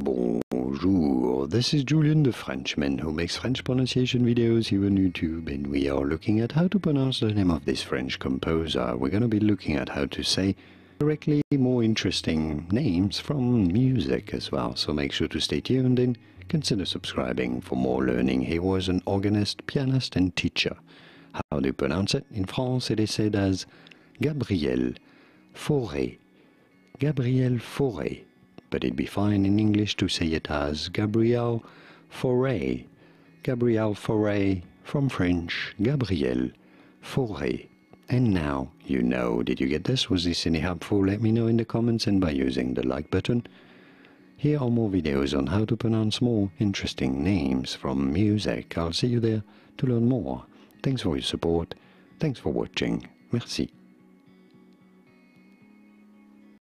Bonjour, this is Julien the Frenchman who makes French pronunciation videos here on YouTube, and we are looking at how to pronounce the name of this French composer. We're going to be looking at how to say correctly more interesting names from music as well, so make sure to stay tuned and consider subscribing for more learning. He was an organist, pianist and teacher. How do you pronounce it? In France it is said as Gabriel Fauré. Gabriel Fauré. But it'd be fine in English to say it as Gabriel Fauré. Gabriel Fauré, from French, Gabriel Fauré. And now you know. Did you get this? Was this any helpful? Let me know in the comments and by using the like button. Here are more videos on how to pronounce more interesting names from music. I'll see you there to learn more. Thanks for your support. Thanks for watching. Merci.